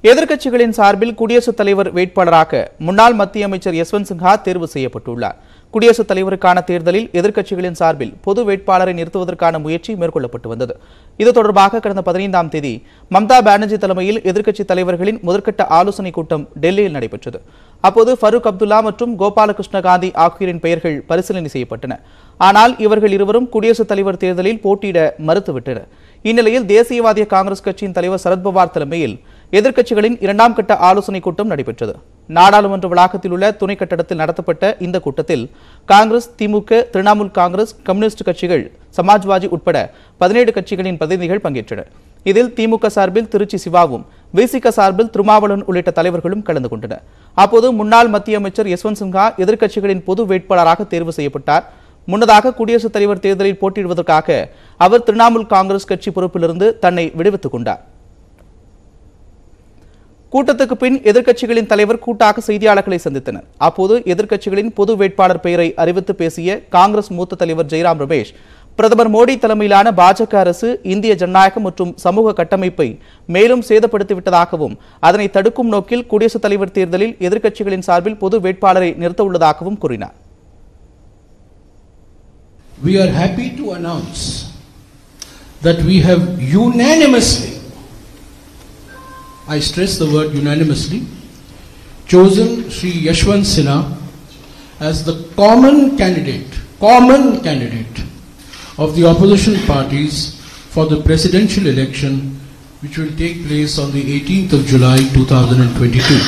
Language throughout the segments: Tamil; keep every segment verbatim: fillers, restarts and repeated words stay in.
எதிர்க்கட்சிகளின் சார்பில் குடியரசுத் தலைவர் வேட்பாளராக முன்னாள் மத்திய அமைச்சர் யஷ்வந்த் சின்ஹா தேர்வு செய்யப்பட்டுள்ளார். குடியரசுத் தலைவருக்கான தேர்தலில் எதிர்க்கட்சிகளின் சார்பில் பொது வேட்பாளரை நிறுத்துவதற்கான முயற்சி மேற்கொள்ளப்பட்டு வந்தது. இது தொடர்பாக கடந்த பதினைந்தாம் தேதி மம்தா பானர்ஜி தலைமையில் எதிர்க்கட்சித் தலைவர்களின் முதற்கட்ட ஆலோசனைக் கூட்டம் டெல்லியில் நடைபெற்றது. அப்போது ஃபரூக் அப்துல்லா மற்றும் கோபாலகிருஷ்ண காந்தி ஆகியோரின் பெயர்கள் பரிசீலனை செய்யப்பட்டன. ஆனால் இவர்கள் இருவரும் குடியரசுத் தலைவர் தேர்தலில் போட்டியிட மறுத்துவிட்டனர். இந்நிலையில் தேசியவாதிய காங்கிரஸ் கட்சியின் தலைவர் சரத்பவார் தலைமையில் எதிர்க்கட்சிகளின் இரண்டாம் கட்ட ஆலோசனைக் கூட்டம் நடைபெற்றது. நாடாளுமன்ற வளாகத்தில் உள்ள துணை கட்டடத்தில் நடத்தப்பட்ட இந்த கூட்டத்தில் காங்கிரஸ், திமுக, திரிணாமுல் காங்கிரஸ், கம்யூனிஸ்ட் கட்சிகள், சமாஜ்வாதி உட்பட பதினேழு கட்சிகளின் பிரதிநிதிகள் பங்கேற்றனர். இதில் திமுக சார்பில் திருச்சி சிவாவும், விசிக சார்பில் திருமாவளவன் உள்ளிட்ட தலைவர்களும் கலந்து கொண்டனர். அப்போது முன்னாள் மத்திய அமைச்சர் யஷ்வந்த் சின்ஹா எதிர்க்கட்சிகளின் பொது வேட்பாளராக தேர்வு செய்யப்பட்டார். முன்னதாக குடியரசுத் தலைவர் தேர்தலில் போட்டியிடுவதற்காக அவர் திரிணாமுல் காங்கிரஸ் கட்சி பொறுப்பிலிருந்து தன்னை விடுவித்துக் கொண்டார். கூட்டத்துக்கு பின் எதிர்க்கட்சிகளின் தலைவர் கூட்டாக செய்தியாளர்களை சந்தித்தனர். அப்போது எதிர்க்கட்சிகளின் பொது வேட்பாளர் பெயரை அறிவித்து பேசிய காங்கிரஸ் மூத்த தலைவர் ஜெய்ராம் ரமேஷ், பிரதமர் மோடி தலைமையிலான பாஜக அரசு இந்திய ஜனநாயகம் மற்றும் சமூக கட்டமைப்பை மேலும் சேதப்படுத்திவிட்டதாகவும் அதனை தடுக்கும் நோக்கில் குடியரசுத் தலைவர் தேர்தலில் எதிர்க்கட்சிகளின் சார்பில் பொது வேட்பாளரை நிறுத்த உள்ளதாகவும் கூறினார். We are happy to announce that we have unanimously, I stress the word unanimously, chosen Shri Yashwant Sinha as the common candidate, common candidate of the opposition parties for the presidential election which will take place on the eighteenth of July two thousand twenty-two.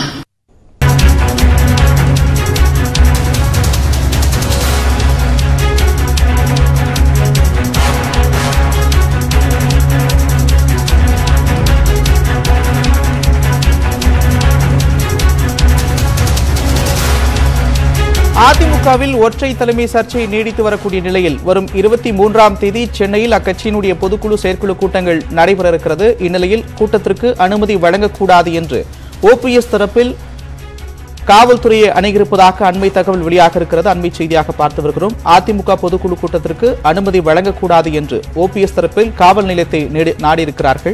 அதிமுகவில் ஒற்றை தலைமை சர்ச்சை நீடித்து வரக்கூடிய நிலையில் வரும் இருபத்தி மூன்றாம் தேதி சென்னையில் அக்கட்சியினுடைய பொதுக்குழு செயற்குழு கூட்டங்கள் நடைபெற இருக்கிறது. இந்நிலையில் கூட்டத்திற்கு அனுமதி வழங்கக்கூடாது என்று ஓபிஎஸ் தரப்பில் காவல்துறையை அணுகியிருப்பதாக அண்மை தகவல் வெளியாக இருக்கிறது. அண்மை செய்தியாக பார்த்து வருகிறோம். அதிமுக பொதுக்குழு கூட்டத்திற்கு அனுமதி வழங்கக்கூடாது என்று ஓபிஎஸ் தரப்பில் காவல் நிலையத்தை நாடியிருக்கிறார்கள்.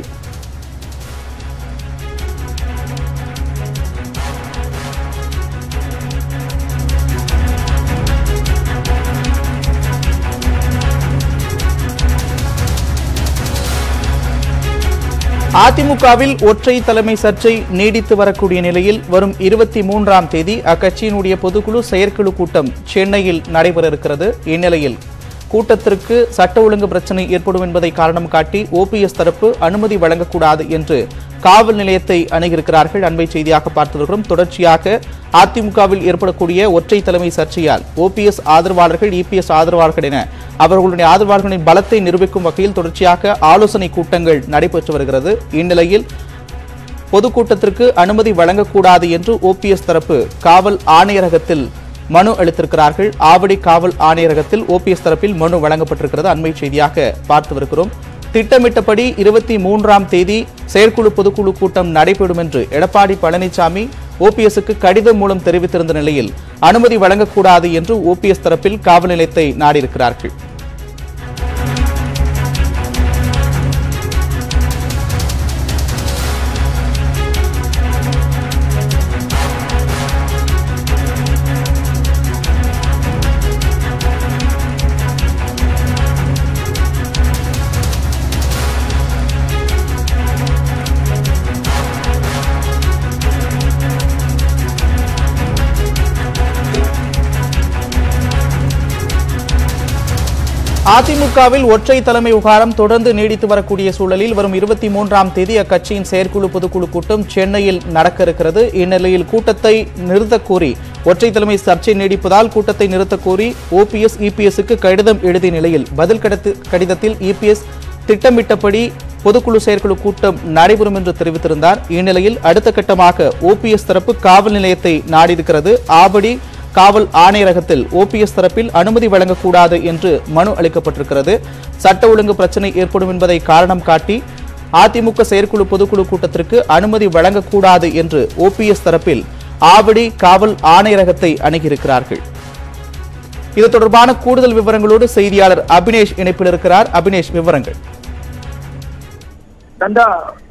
அதிமுகவில் ஒற்றை தலைமை சர்ச்சை நீடித்து வரக்கூடிய நிலையில் வரும் இருபத்தி மூன்றாம் தேதி அக்கட்சியினுடைய பொதுக்குழு செயற்குழு கூட்டம் சென்னையில் நடைபெற இருக்கிறது. இந்நிலையில் கூட்டத்திற்கு சட்ட ஒழுங்கு பிரச்சனை ஏற்படும் என்பதை காரணம் காட்டி ஓபிஎஸ் தரப்பு அனுமதி வழங்கக்கூடாது என்று காவல் நிலையத்தை அணுகியிருக்கிறார்கள். அண்மை செய்தியாக பார்த்து வருகிறோம். தொடர்ச்சியாக அதிமுகவில் ஏற்படக்கூடிய ஒற்றை தலைமை சர்ச்சையால் ஓபிஎஸ் ஆதரவாளர்கள், இபிஎஸ் ஆதரவாளர்கள் என அவர்களுடைய ஆதரவாளர்களின் பலத்தை நிரூபிக்கும் வகையில் தொடர்ச்சியாக ஆலோசனை கூட்டங்கள் நடைபெற்று வருகிறது. இந்நிலையில் பொதுக்கூட்டத்திற்கு அனுமதி வழங்கக்கூடாது என்று ஓபிஎஸ் தரப்பு காவல் ஆணையரகத்தில் மனு அளித்திருக்கிறார்கள். ஆவடி காவல் ஆணையரகத்தில் ஓபிஎஸ் தரப்பில் மனு வழங்கப்பட்டிருக்கிறது. அண்மை செய்தியாக பார்த்து வருகிறோம். திட்டமிட்டபடி இருபத்தி மூன்றாம் தேதி செயற்குழு பொதுக்குழு கூட்டம் நடைபெறும் என்று எடப்பாடி பழனிசாமி ஓபிஎஸ்க்கு கடிதம் மூலம் தெரிவித்திருந்த நிலையில் அனுமதி வழங்கக்கூடாது என்று ஓபிஎஸ் தரப்பில் காவல் நிலையத்தை நாடியிருக்கிறார்கள். அதிமுகவில் ஒற்றை தலைமை விவகாரம் தொடர்ந்து நீடித்து வரக்கூடிய சூழலில் வரும் இருபத்தி மூன்றாம் தேதி அக்கட்சியின் செயற்குழு பொதுக்குழு கூட்டம் சென்னையில் நடக்க இருக்கிறது. இந்நிலையில் கூட்டத்தை நிறுத்தக் கோரி ஒற்றை தலைமை சர்ச்சை நீடிப்பதால் கூட்டத்தை நிறுத்தக் கோரி ஓபிஎஸ் இபிஎஸ்க்கு கடிதம் எழுதிய நிலையில் பதில் கடிதத்தில் இபிஎஸ் திட்டமிட்டபடி பொதுக்குழு செயற்குழு கூட்டம் நடைபெறும் என்று தெரிவித்திருந்தார். இந்நிலையில் அடுத்த கட்டமாக ஓபிஎஸ் தரப்பு காவல் நிலையத்தை நாடியிருக்கிறது. ஆவடி காவல் ஆணையரகத்தில் ஓபிஎஸ் தரப்பில் அனுமதி வழங்கக்கூடாது என்று மனு அளிக்கப்பட்டிருக்கிறது. சட்ட ஒழுங்கு பிரச்சனை ஏற்படும் என்பதை காரணம் காட்டி அதிமுக செயற்குழு பொதுக்குழு கூட்டத்திற்கு அனுமதி வழங்கக்கூடாது என்று ஓபிஎஸ் தரப்பில் ஆவடி காவல் ஆணையரகத்தை அணுகியிருக்கிறார்கள். இது தொடர்பான கூடுதல் விவரங்களோடு செய்தியாளர் அபினேஷ் இணைப்பில் இருக்கிறார். அபினேஷ், விவரங்கள்.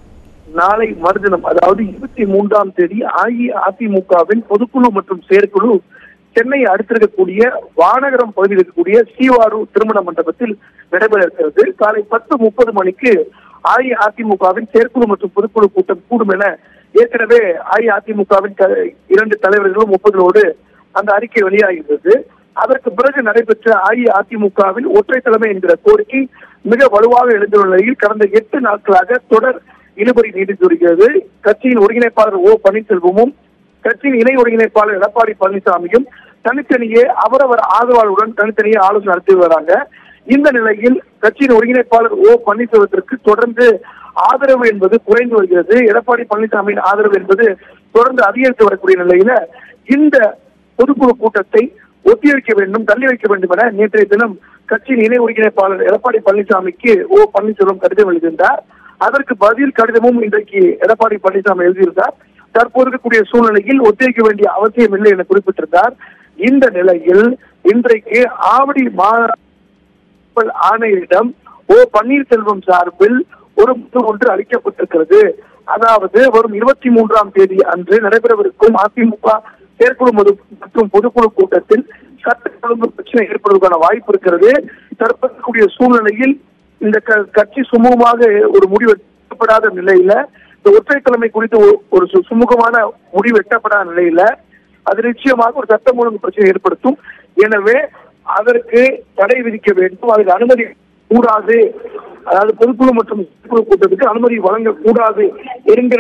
நாளை மறுதினம் அதாவது இருபத்தி மூன்றாம் தேதி அஇஅதிமுகவின் பொதுக்குழு மற்றும் செயற்குழு சென்னை அடுத்திருக்கக்கூடிய வானகரம் பகுதியில் இருக்கக்கூடிய ஸ்ரீவாரூர் திருமண மண்டபத்தில் நடைபெற இருக்கிறது. காலை பத்து முப்பது மணிக்கு அஇஅதிமுகவின் செயற்குழு மற்றும் பொதுக்குழு கூட்டம் கூடும் என ஏற்கனவே அஇஅதிமுகவின் இரண்டு தலைவர்களும் முப்பதோடு அந்த அறிக்கை வெளியாகிறது. அதற்கு பிறகு நடைபெற்ற அஇஅதிமுகவின் ஒற்றை தலைமை என்கிற கோரிக்கை மிக வலுவாக எழுந்துள்ள நிலையில் கடந்த எட்டு நாட்களாக தொடர் இழுபறி நீடித்து வருகிறது. கட்சியின் ஒருங்கிணைப்பாளர் ஓ பன்னீர்செல்வமும் கட்சியின் இணை ஒருங்கிணைப்பாளர் எடப்பாடி பழனிசாமியும் தனித்தனியே அவரவர் ஆதரவாளருடன் தனித்தனியே ஆலோசனை நடத்தி வராங்க. இந்த நிலையில் கட்சியின் ஒருங்கிணைப்பாளர் ஓ பன்னீர்செல்வத்திற்கு தொடர்ந்து ஆதரவு என்பது குறைந்து வருகிறது. எடப்பாடி பழனிசாமியின் ஆதரவு என்பது தொடர்ந்து அதிகரித்து வரக்கூடிய நிலையில இந்த பொதுக்குழு கூட்டத்தை ஒத்திவைக்க வேண்டும், தள்ளி வைக்க வேண்டும் என நேற்றைய தினம் கட்சியின் இணை ஒருங்கிணைப்பாளர் எடப்பாடி பழனிசாமிக்கு ஓ பன்னீர்செல்வம் கடிதம் எழுதியிருந்தார். அதற்கு பதில் கடிதமும் இன்றைக்கு எடப்பாடி பழனிசாமி எழுதியிருந்தார். தற்போது இருக்கக்கூடிய சூழ்நிலையில் ஒத்திவைக்க வேண்டிய அவசியம் இல்லை என குறிப்பிட்டிருந்தார். இந்த நிலையில் இன்றைக்கு ஆவடி மாநகர ஆணையரிடம் ஓ பன்னீர்செல்வம் சார்பில் ஒரு மனு ஒன்று அளிக்கப்பட்டிருக்கிறது. அதாவது வரும் இருபத்தி மூன்றாம் தேதி அன்று நடைபெறவிருக்கும் அதிமுக செயற்குழு மற்றும் பொதுக்குழு கூட்டத்தில் சட்ட ஒழுங்கு பிரச்சனை ஏற்படுவதற்கான வாய்ப்பு இருக்கிறது. தற்போதைய சூழ்நிலையில் இந்த கட்சி சுமூகமாக ஒரு முடிவு எட்டப்படாத நிலையில இந்த ஒற்றை தலைமை குறித்து ஒரு சுமூகமான முடிவு எட்டப்படாத நிலையில அது நிச்சயமாக ஒரு சட்டம் ஒழுங்கு பிரச்சனை ஏற்படுத்தும். எனவே அதற்கு தடை விதிக்க வேண்டும், அதுக்கு அனுமதி கூடாது, அதாவது பொதுக்குழு மற்றும் கூட்டத்துக்கு அனுமதி வழங்கக்கூடாது என்கிற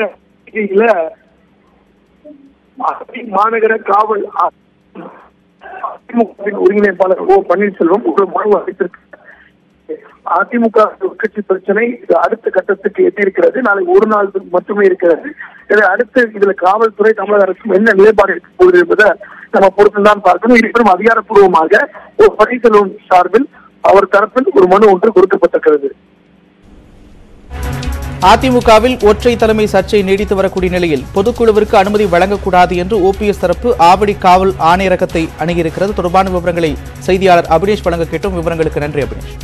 மாநகர காவல் அதிமுகவின் ஒருங்கிணைப்பாளர் ஓ பன்னீர்செல்வம் ஒரு மனு அளித்திருக்கிறார். அதிமுக கட்சி பிரச்சனை அடுத்த கட்டத்துக்கு எட்டியிருக்கிறது. நாளை ஒரு நாள் மட்டுமே இருக்கிறது. இதை அடுத்து இதுல காவல்துறை தமிழக அரசும் என்ன நிலைப்பாடு இருக்க போகுது என்பதை நம்ம பொறுத்துதான் பார்க்கணும். இருப்பினும் அதிகாரப்பூர்வமாக ஓ பன்னீர்செல்வம் சார்பில் அவர் தரப்பில் ஒரு மனு ஒன்று கொடுக்கப்பட்டிருக்கிறது. அதிமுகவில் ஒற்றை தலைமை சர்ச்சை நீடித்து வரக்கூடிய நிலையில் பொதுக்குழுவிற்கு அனுமதி வழங்கக்கூடாது என்று ஓபிஎஸ் தரப்பு ஆவடி காவல் ஆணையரகத்தை அணுகியிருக்கிறது. தொடர்பான விவரங்களை செய்தியாளர் அபினேஷ் வழங்க கேட்டோம். விவரங்களுக்கு நன்றி அபினேஷ்.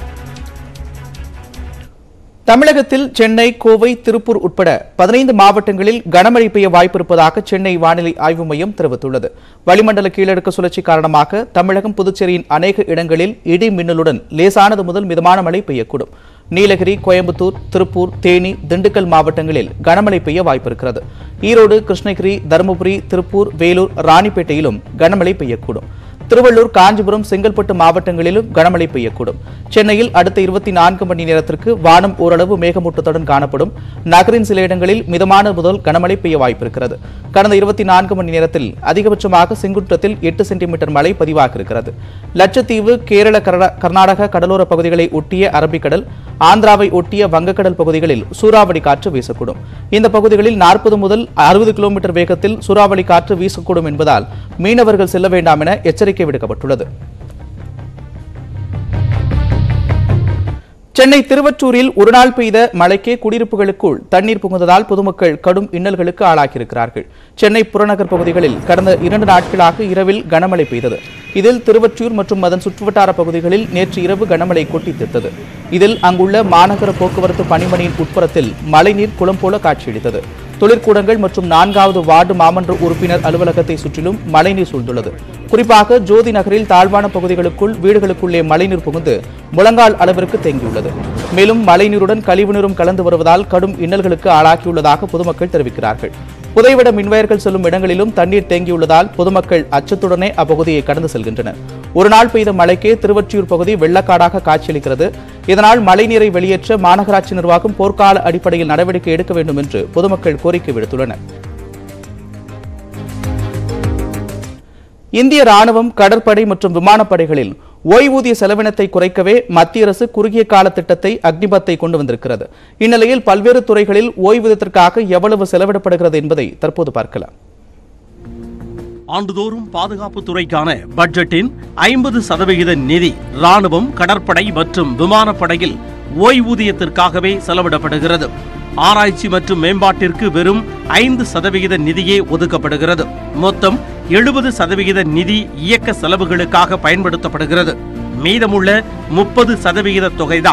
தமிழகத்தில் சென்னை, கோவை, திருப்பூர் உட்பட பதினைந்து மாவட்டங்களில் கனமழை பெய்ய வாய்ப்பிருப்பதாக சென்னை வானிலை ஆய்வு மையம் தெரிவித்துள்ளது. வளிமண்டல கீழடுக்கு சுழற்சி காரணமாக தமிழகம், புதுச்சேரியின் அநேக இடங்களில் இடி மின்னலுடன் லேசானது முதல் மிதமான மழை பெய்யக்கூடும். நீலகிரி, கோயம்புத்தூர், திருப்பூர், தேனி, திண்டுக்கல் மாவட்டங்களில் கனமழை பெய்ய வாய்ப்பிருக்கிறது. ஈரோடு, கிருஷ்ணகிரி, தருமபுரி, திருப்பூர், வேலூர், ராணிப்பேட்டையிலும் கனமழை பெய்யக்கூடும். திருவள்ளூர், காஞ்சிபுரம், செங்கல்பட்டு மாவட்டங்களிலும் கனமழை பெய்யக்கூடும். சென்னையில் அடுத்த இருபத்தி நான்கு மணி நேரத்திற்கு வானம் ஓரளவு மேகமூட்டத்துடன் காணப்படும். நகரின் சில இடங்களில் மிதமான முதல் கனமழை பெய்ய வாய்ப்பிருக்கிறது. கடந்த இருபத்தி நான்கு மணி நேரத்தில் அதிகபட்சமாக செங்குன்றத்தில் எட்டு சென்டிமீட்டர் மழை பதிவாகியிருக்கிறது. லட்சத்தீவு, கேரள, கர்நாடக கடலோர பகுதிகளை ஒட்டிய அரபிக்கடல், ஆந்திராவை ஒட்டிய வங்கக்கடல் பகுதிகளில் சூறாவளி காற்று வீசக்கூடும். இந்த பகுதிகளில் நாற்பது முதல் அறுபது கிலோமீட்டர் வேகத்தில் சூறாவளி காற்று வீசக்கூடும் என்பதால் மீனவர்கள் செல்ல வேண்டாம் என எச்சரிக்கை விடுக்கப்பட்டுள்ளது. சென்னை திருவற்றூரில் ஒருநாள் பெய்த மழைக்கே குடியிருப்புகளுக்குள் தண்ணீர் புகுந்ததால் பொதுமக்கள் கடும் இன்னல்களுக்கு ஆளாகியிருக்கிறார்கள். சென்னை புறநகர் பகுதிகளில் கடந்த இரண்டு நாட்களாக இரவில் கனமழை பெய்தது. இதில் திருவற்றூர் மற்றும் அதன் சுற்றுவட்டார பகுதிகளில் நேற்று இரவு கனமழை கொட்டி தீர்த்தது. இதில் அங்குள்ள மாநகர போக்குவரத்து பணிமனையின் உட்புறத்தில் மழைநீர் குளம் போல காட்சியளித்தது. தொழிற்கூடங்கள் மற்றும் நான்காவது வார்டு மாமன்ற உறுப்பினர் அலுவலகத்தை சுற்றிலும் மழைநீர் சூழ்ந்துள்ளது. குறிப்பாக ஜோதி நகரில் தாழ்வான பகுதிகளுக்குள் வீடுகளுக்குள்ளே மழைநீர் புகுந்து முழங்கால் அளவிற்கு தேங்கியுள்ளது. மேலும் மழைநீருடன் கழிவுநீரும் கலந்து வருவதால் கடும் இன்னல்களுக்கு ஆளாக்கியுள்ளதாக பொதுமக்கள் தெரிவிக்கிறார்கள். புதைவிட மின்வயர்கள் செல்லும் இடங்களிலும் தண்ணீர் தேங்கியுள்ளதால் பொதுமக்கள் அச்சத்துடனே அப்பகுதியை கடந்து செல்கின்றனர். ஒருநாள் பெய்த மழைக்கே திருவொற்றியூர் பகுதி வெள்ளக்காடாக காட்சியளிக்கிறது. இதனால் மழைநீரை வெளியேற்ற மாநகராட்சி நிர்வாகம் போர்க்கால அடிப்படையில் நடவடிக்கை எடுக்க வேண்டும் என்று பொதுமக்கள் கோரிக்கை விடுத்துள்ளனர். இந்திய ராணுவம், கடற்படை மற்றும் விமானப்படைகளில் ஓய்வூதிய செலவினத்தை குறைக்கவே மத்திய அரசு குறுகிய கால திட்டத்தை அக்னிபத்தை கொண்டு வந்திருக்கிறது. இந்நிலையில் பல்வேறு துறைகளில் ஓய்வூதியத்திற்காக எவ்வளவு செலவிடப்படுகிறது என்பதை தற்போது பார்க்கலாம். ஆண்டுதோறும் பாதுகாப்பு துறைக்கான பட்ஜெட்டின் ஐம்பது சதவிகித நிதி ராணுவம், கடற்படை மற்றும் விமானப்படையில் ஓய்வூதியத்திற்காகவே செலவிடப்படுகிறது. ஆராய்ச்சி மற்றும் மேம்பாட்டிற்கு வெறும் ஐந்து சதவிகித நிதியே ஒதுக்கப்படுகிறது. மொத்தம் எழுபது சதவிகித நிதி இயக்க செலவுகளுக்காக பயன்படுத்தப்படுகிறது. மீதமுள்ள முப்பது சதவிகித தொகைதான்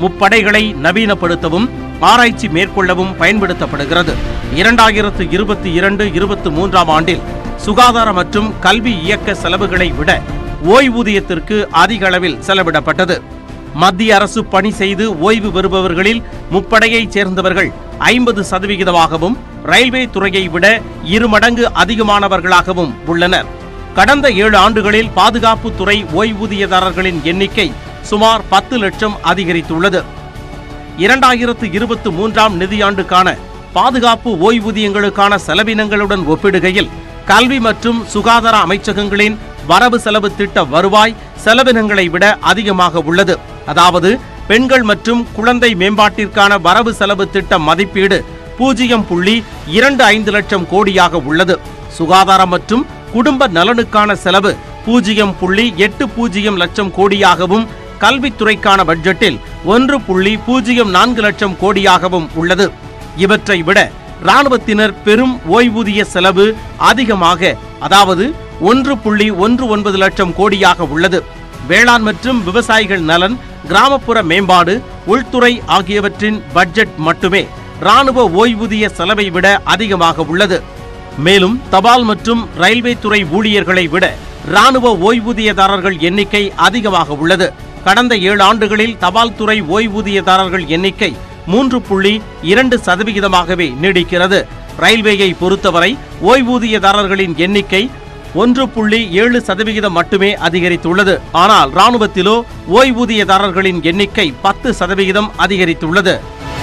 முப்படைகளை நவீனப்படுத்தவும் ஆராய்ச்சி மேற்கொள்ளவும் பயன்படுத்தப்படுகிறது. இரண்டாயிரத்து இருபத்தி இரண்டு இருபத்தி மூன்றாம் ஆண்டில் சுகாதார மற்றும் கல்வி இயக்க செலவுகளை விட ஓய்வூதியத்திற்கு அதிக அளவில் செலவிடப்பட்டது. மத்திய அரசு பணி செய்து ஓய்வு பெறுபவர்களில் முப்படையைச் சேர்ந்தவர்கள் ஐம்பது சதவிகிதமாகவும் ரயில்வே துறையை விட இரு மடங்கு அதிகமானவர்களாகவும் உள்ளனர். கடந்த ஏழு ஆண்டுகளில் பாதுகாப்பு துறை ஓய்வூதியதாரர்களின் எண்ணிக்கை சுமார் பத்து லட்சம் அதிகரித்துள்ளது. இரண்டாயிரத்து இருபத்தி மூன்றாம் நிதியாண்டுக்கான பாதுகாப்பு ஓய்வூதியங்களுக்கான செலவினங்களுடன் ஒப்பிடுகையில் கல்வி மற்றும் சுகாதார அமைச்சகங்களின் வரவு செலவு திட்ட வருவாய் செலவினங்களை விட அதிகமாக உள்ளது. அதாவது பெண்கள் மற்றும் குழந்தை மேம்பாட்டிற்கான வரவு செலவு திட்ட மதிப்பீடு பூஜ்ஜியம் புள்ளி இரண்டு ஐந்து லட்சம் கோடியாக உள்ளது. சுகாதாரம் மற்றும் குடும்ப நலனுக்கான செலவு பூஜ்ஜியம் புள்ளி எட்டு பூஜ்ஜியம் லட்சம் கோடியாகவும் கல்வித்துறைக்கான பட்ஜெட்டில் ஒன்று புள்ளி பூஜ்ஜியம் நான்கு லட்சம் கோடியாகவும் உள்ளது. இவற்றை விட ராணுவத்தினர் பெரும் ஓய்வூதிய செலவு அதிகமாக, அதாவது ஒன்று புள்ளி ஒன்று ஒன்பது லட்சம் கோடியாக உள்ளது. வேளாண் மற்றும் விவசாயிகள் நலன், கிராமப்புற மேம்பாடு, உள்துறை ஆகியவற்றின் பட்ஜெட் மட்டுமே ராணுவ ஓய்வூதிய செலவை விட அதிகமாக உள்ளது. மேலும் தபால் மற்றும் ரயில்வே துறை ஊழியர்களை விட ராணுவ ஓய்வூதியதாரர்கள் எண்ணிக்கை அதிகமாக உள்ளது. கடந்த ஏழு ஆண்டுகளில் தபால் துறை ஓய்வூதியதாரர்கள் எண்ணிக்கை மூன்று புள்ளி இரண்டு சதவிகிதமாகவே நீடிக்கிறது. ரயில்வேயை பொறுத்தவரை ஓய்வூதியதாரர்களின் எண்ணிக்கை ஒன்று புள்ளி ஏழு சதவிகிதம் மட்டுமே அதிகரித்துள்ளது. ஆனால் ராணுவத்திலோ ஓய்வூதியதாரர்களின் எண்ணிக்கை பத்து சதவிகிதம் அதிகரித்துள்ளது.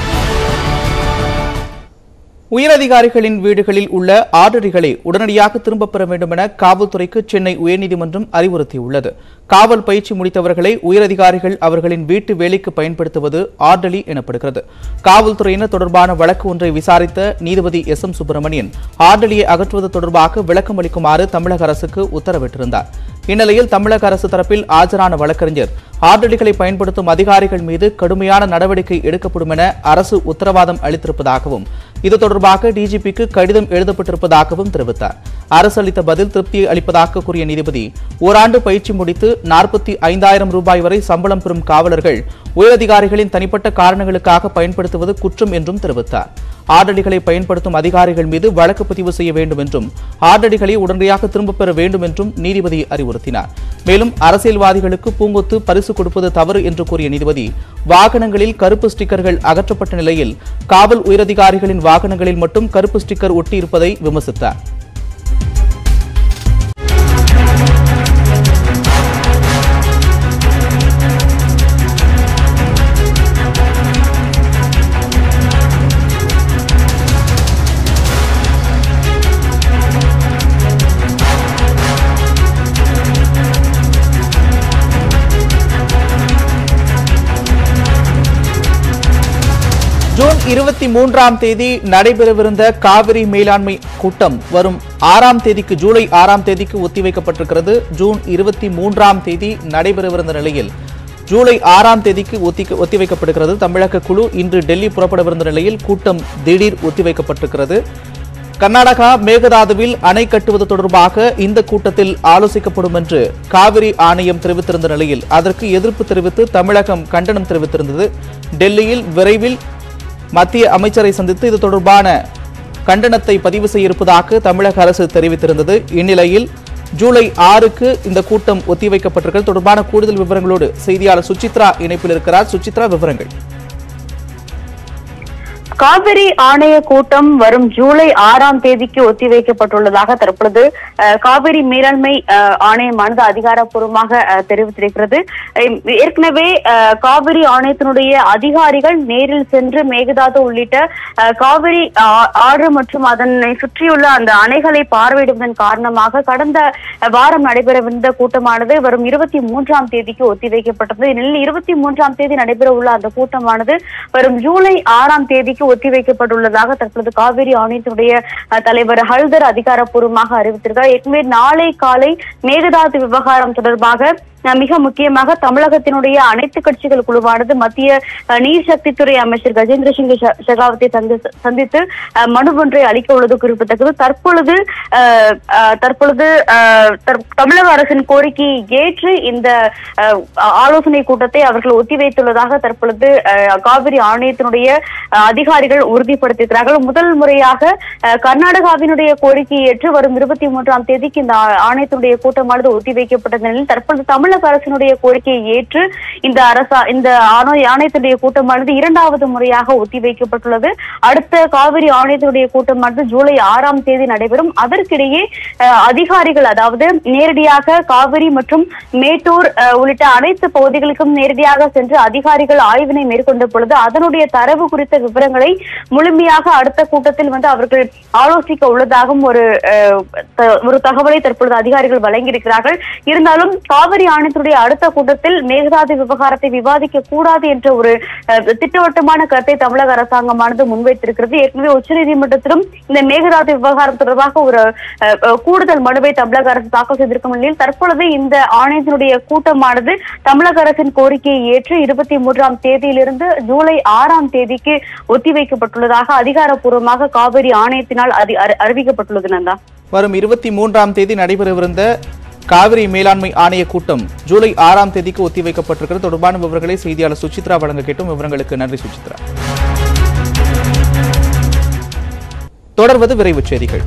உயரதிகாரிகளின் வீடுகளில் உள்ள ஆர்டரிகளை உடனடியாக திரும்பப் பெற வேண்டும் என காவல்துறைக்கு சென்னை உயர்நீதிமன்றம் அறிவுறுத்தியுள்ளது. காவல் பயிற்சி முடித்தவர்களை உயரதிகாரிகள் அவர்களின் வீட்டு வேலைக்கு பயன்படுத்துவது ஆர்டலி எனப்படுகிறது. காவல்துறையினர் தொடர்பான வழக்கு ஒன்றை விசாரித்த நீதிபதி எஸ் எம் சுப்பிரமணியன் ஆர்டலியை அகற்றுவது தொடர்பாக விளக்கம் அளிக்குமாறு தமிழக அரசுக்கு உத்தரவிட்டிருந்தார். இந்நிலையில் தமிழக அரசு தரப்பில் ஆஜரான வழக்கறிஞர் ஆர்டலிகளை பயன்படுத்தும் அதிகாரிகள் மீது கடுமையான நடவடிக்கை எடுக்கப்படும் என அரசு உத்தரவாதம் அளித்திருப்பதாகவும் இது தொடர்பாக டிஜிபிக்கு கடிதம் எழுதப்பட்டிருப்பதாகவும் தெரிவித்தார். அரசு அளித்த பதில் திருப்தியை அளிப்பதாக கூறிய நீதிபதி ஓராண்டு பயிற்சி முடித்து நாற்பத்தி ஐந்தாயிரம் ரூபாய் வரை சம்பளம் பெறும் காவலர்கள் உயரதிகாரிகளின் தனிப்பட்ட காரணங்களுக்காக பயன்படுத்துவது குற்றம் என்றும் தெரிவித்தார். ஆர்டடிகளை பயன்படுத்தும் அதிகாரிகள் மீது வழக்கு பதிவு செய்ய வேண்டும் என்றும் ஆர்டடிகளை உடனடியாக திரும்பப் பெற வேண்டும் என்றும் நீதிபதி அறிவுறுத்தினார். மேலும் அரசியல்வாதிகளுக்கு பூங்கொத்து பரிசு கொடுப்பது தவறு என்று கூறிய நீதிபதி வாகனங்களில் கருப்பு ஸ்டிக்கர்கள் அகற்றப்பட்ட நிலையில் காவல் உயரதிகாரிகளின் வாகனங்களில் மட்டும் கருப்பு ஸ்டிக்கர் ஒட்டியிருப்பதை விமர்சித்தார். ஜூன் இருபத்தி மூன்றாம் தேதி நடைபெறவிருந்த காவிரி மேலாண்மை கூட்டம் வரும் ஆறாம் தேதிக்கு ஜூலை ஆறாம் தேதிக்கு ஒத்திவைக்கப்பட்டிருக்கிறது. ஜூன் இருபத்தி மூன்றாம் தேதி நடைபெறவிருந்த நிலையில் ஜூலை ஆறாம் தேதிக்கு ஒத்திவைக்கப்படுகிறது. தமிழக குழு இன்று டெல்லி புறப்படவிருந்த நிலையில் கூட்டம் திடீர் ஒத்திவைக்கப்பட்டிருக்கிறது. கர்நாடகா மேகதாதுவில் அணை கட்டுவது தொடர்பாக இந்த கூட்டத்தில் ஆலோசிக்கப்படும் என்று காவிரி ஆணையம் தெரிவித்திருந்த நிலையில் அதற்கு எதிர்ப்பு தெரிவித்து தமிழகம் கண்டனம் தெரிவித்திருந்தது. டெல்லியில் விரைவில் மத்திய அமைச்சரை சந்தித்து இது தொடர்பான கண்டனத்தை பதிவு செய்ய இருப்பதாக தமிழக அரசு தெரிவித்திருந்தது. இந்நிலையில் ஜூலை ஆறுக்கு இந்த கூட்டம் ஒத்திவைக்கப்பட்டிருக்கிறது. தொடர்பான கூடுதல் விவரங்களோடு செய்தியாளர் சுசித்ரா இணைப்பில் இருக்கிறார். சுசித்ரா, விவரங்கள். காவிரி ஆணைய கூட்டம் வரும் ஜூலை ஆறாம் தேதிக்கு ஒத்திவைக்கப்பட்டுள்ளதாக தற்பொழுது காவிரி மேலாண்மை ஆணையமானது அதிகாரப்பூர்வமாக தெரிவித்திருக்கிறது. ஏற்கனவே காவிரி ஆணையத்தினுடைய அதிகாரிகள் நேரில் சென்று மேகதாது உள்ளிட்ட காவிரி ஆறு மற்றும் அதனை சுற்றியுள்ள அந்த அணைகளை பார்வையிடுவதன் காரணமாக கடந்த வாரம் நடைபெறவிருந்த கூட்டமானது வரும் இருபத்தி மூன்றாம் தேதிக்கு ஒத்திவைக்கப்பட்டது. இந்நிலையில் இருபத்தி மூன்றாம் தேதி நடைபெற உள்ள அந்த கூட்டமானது வரும் ஜூலை ஆறாம் தேதிக்கு ஒத்திவைக்கப்பட்டுள்ளதாக தற்போது காவிரி ஆணையத்தினுடைய தலைவர் ஹல்தர் அதிகாரப்பூர்வமாக அறிவித்திருக்கிறார். ஏற்கனவே நாளை காலை மேகதாது விவகாரம் தொடர்பாக மிக முக்கியமாக தமிழகத்தினுடைய அனைத்து கட்சிகள் குழுவானது மத்திய நீர் சக்தித்துறை அமைச்சர் கஜேந்திர சிங் ஷெகாவத்தை சந்தித்து மனு ஒன்றை அளிக்க உள்ளது குறிப்பிடத்தக்கது. தற்பொழுது தற்பொழுது தமிழக அரசின் கோரிக்கையை ஏற்று இந்த ஆலோசனை கூட்டத்தை அவர்கள் ஒத்திவைத்துள்ளதாக தற்பொழுது காவிரி ஆணையத்தினுடைய அதிகாரிகள் உறுதிப்படுத்தியிருக்கிறார்கள். முதல் முறையாக கர்நாடகாவினுடைய கோரிக்கையை ஏற்று வரும் இருபத்தி மூன்றாம் தேதிக்கு இந்த ஆணையத்தினுடைய கூட்டமானது ஒத்திவைக்கப்பட்ட நிலையில் தற்பொழுது தமிழக அரசினுடைய கோரிக்கையை ஏற்று இந்த அரசா இந்த ஆணையத்தினுடைய கூட்டமானது இரண்டாவது முறையாக ஒத்திவைக்கப்பட்டுள்ளது. அடுத்த காவிரி ஆணையத்தினுடைய கூட்டமானது ஜூலை ஆறாம் தேதி நடைபெறும். அதற்கிடையே அதிகாரிகள் அதாவது நேரடியாக காவிரி மற்றும் மேட்டூர் உள்ளிட்ட அனைத்து பகுதிகளுக்கும் நேரடியாக சென்று அதிகாரிகள் ஆய்வினை மேற்கொண்ட பொழுது அதனுடைய தரவு குறித்த விவரங்களை முழுமையாக அடுத்த கூட்டத்தில் வந்து அவர்கள் ஆலோசிக்க உள்ளதாகவும் ஒரு ஒரு தகவலை தற்பொழுது அதிகாரிகள் வழங்கியிருக்கிறார்கள். இருந்தாலும் காவிரி ஆணையத்துடைய அடுத்த கூட்டத்தில் மேகதாது விவகாரத்தை விவாதிக்க கூடாது என்ற ஒரு திட்டவட்டமான கருத்தை தமிழக அரசாங்கமானது முன்வைத்திருக்கிறது. ஏற்கனவே உச்சநீதிமன்றத்திலும் இந்த மேகதாது விவகாரம் தொடர்பாக ஒரு கூடுதல் மனுவை தமிழக அரசு தாக்கல் செய்திருக்கும் நிலையில் தற்பொழுது இந்த ஆணையத்தினுடைய கூட்டமானது தமிழக அரசின் கோரிக்கையை ஏற்று இருபத்தி மூன்றாம் தேதியிலிருந்து ஜூலை ஆறாம் தேதிக்கு ஒத்திவைக்கப்பட்டுள்ளதாக அதிகாரப்பூர்வமாக காவிரி ஆணையத்தினால் அறிவிக்கப்பட்டுள்ளது. நந்தா, வரும் இருபத்தி மூன்றாம் தேதி நடைபெறவிருந்த காவிரி மேலாண்மை ஆணைய கூட்டம் ஜூலை ஆறாம் தேதிக்கு ஒத்திவைக்கப்பட்டிருக்கிறது. தொடர்பான விவரங்களை செய்தியாளர் சுசித்ரா வழங்க கேட்டும். விவரங்களுக்கு நன்றி சுசித்ரா. தொடர்வது விரைவுச் செய்திகள்.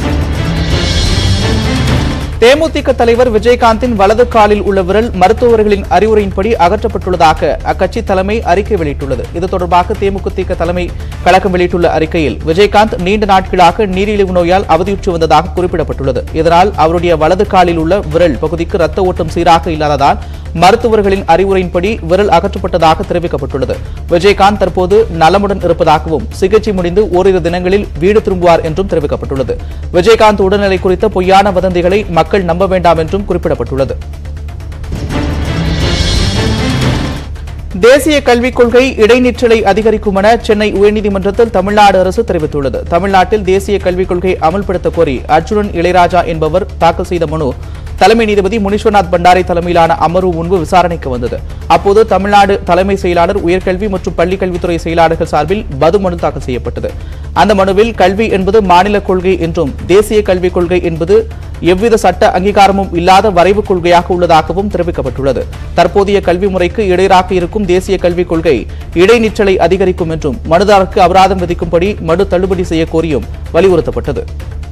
தேமுதிக தலைவர் விஜயகாந்தின் வலது காலில் உள்ள விரல் மருத்துவர்களின் அறிவுரையின்படி அகற்றப்பட்டுள்ளதாக அக்கட்சி தலைமை அறிக்கை வெளியிட்டுள்ளது. இது தொடர்பாக தேமுதிக தலைமை கழகம் வெளியிட்டுள்ள அறிக்கையில் விஜயகாந்த் நீண்ட நாட்களாக நீரிழிவு நோயால் அவதியுற்று வந்ததாக குறிப்பிடப்பட்டுள்ளது. இதனால் அவருடைய வலது காலில் உள்ள விரல் பகுதிக்கு ரத்த ஓட்டம் சீராக இல்லாததால் மருத்துவர்களின் அறிவுரையின்படி விரல் அகற்றப்பட்டதாக தெரிவிக்கப்பட்டுள்ளது. விஜயகாந்த் தற்போது நலமுடன் இருப்பதாகவும் சிகிச்சை முடிந்து ஓரிரு தினங்களில் வீடு திரும்புவார் என்றும் தெரிவிக்கப்பட்டுள்ளது. விஜயகாந்த் உடல்நிலை குறித்த பொய்யான வதந்திகளை மக்கள் நம்ப வேண்டாம் என்றும் குறிப்பிடப்பட்டுள்ளது. தேசிய கல்விக் கொள்கை இடைநிற்றலை அதிகரிக்கும் என சென்னை உயர்நீதிமன்றத்தில் தமிழ்நாடு அரசு தெரிவித்துள்ளது. தமிழ்நாட்டில் தேசிய கல்விக் கொள்கை அமல்படுத்த கோரி அர்ஜுனன் இளையராஜா என்பவர் தாக்கல் செய்த மனு தலைமை நீதிபதி முனீஸ்வரநாத் பண்டாரி தலைமையிலான அமர்வு முன்பு விசாரணைக்கு வந்தது. அப்போது தமிழ்நாடு தலைமை செயலாளர், உயர்கல்வி மற்றும் பள்ளிக்கல்வித்துறை செயலாளர்கள் சார்பில் பது மனு தாக்கல் செய்யப்பட்டது. அந்த மனுவில் கல்வி என்பது மாநில கொள்கை என்றும் தேசிய கல்விக் கொள்கை என்பது எவ்வித சட்ட அங்கீகாரமும் இல்லாத வரைவு கொள்கையாக உள்ளதாகவும் தெரிவிக்கப்பட்டுள்ளது. தற்போதைய கல்வி முறைக்கு இடையராக இருக்கும் தேசிய கல்விக் கொள்கை இடைநிற்றலை அதிகரிக்கும் என்றும் மனுதாரருக்கு அபராதம் விதிக்கும்படி மனு தள்ளுபடி செய்ய கோரியும் வலியுறுத்தப்பட்டது.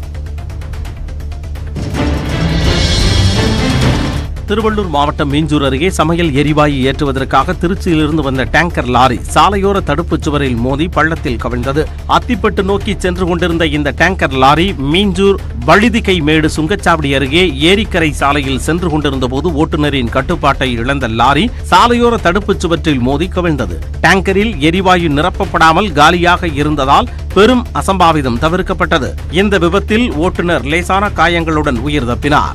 திருவள்ளூர் மாவட்டம் மீஞ்சூர் அருகே சமையல் எரிவாயு ஏற்றுவதற்காக திருச்சியிலிருந்து வந்த டேங்கர் லாரி சாலையோர தடுப்புச் சுவரில் மோதி பள்ளத்தில் கவிழ்ந்தது. அத்திப்பட்டு நோக்கி சென்று கொண்டிருந்த இந்த டேங்கர் லாரி மீஞ்சூர் வழுதிகை மேடு சுங்கச்சாவடி அருகே ஏரிக்கரை சாலையில் சென்று கொண்டிருந்த போது ஓட்டுநரின் கட்டுப்பாட்டை இழந்த லாரி சாலையோர தடுப்புச் சுவற்றில் மோதி கவிழ்ந்தது. டேங்கரில் எரிவாயு நிரப்பப்படாமல் காலியாக இருந்ததால் பெரும் அசம்பாவிதம் தவிர்க்கப்பட்டது. இந்த விபத்தில் ஓட்டுநர் லேசான காயங்களுடன் உயிர் தப்பினார்.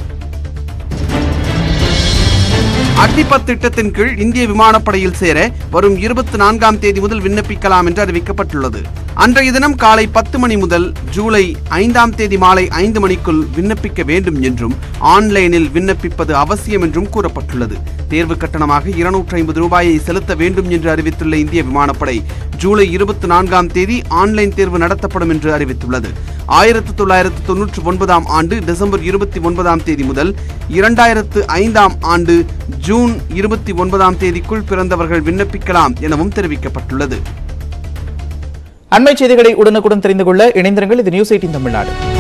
அக்னிபத் திட்டத்தின் கீழ் இந்திய விமானப்படையில் சேர வரும் இருபத்தி நான்காம் தேதி முதல் விண்ணப்பிக்கலாம் என்று அறிவிக்கப்பட்டுள்ளது. அன்றைய தினம் காலை பத்து மணி முதல் ஜூலை ஐந்தாம் தேதி மாலை ஐந்து மணிக்குள் விண்ணப்பிக்க வேண்டும் என்றும் ஆன்லைனில் விண்ணப்பிப்பது அவசியம் என்றும் கூறப்பட்டுள்ளது. தேர்வு கட்டணமாக இருநூற்றி ஐம்பது ரூபாயை செலுத்த வேண்டும் என்று அறிவித்துள்ள இந்திய விமானப்படை ஜூலை இருபத்தி நான்காம் தேதி ஆன்லைன் தேர்வு நடத்தப்படும் என்று அறிவித்துள்ளது. ஆயிரத்தி தொள்ளாயிரத்து தொன்னூற்றி ஒன்பதாம் ஆண்டு டிசம்பர் இருபத்தி ஒன்பதாம் தேதி முதல் இரண்டாயிரத்து ஐந்தாம் ஆண்டு ஜூன் இருபத்தி ஒன்பதாம் தேதிக்குள் பிறந்தவர்கள் விண்ணப்பிக்கலாம் எனவும் தெரிவிக்கப்பட்டுள்ளது. அண்மைச் செய்திகளை உடனுக்குடன் தெரிந்து கொள்ள இணைந்திருங்கள். இது நியூஸ் எய்ட்டீன் தமிழ்நாடு.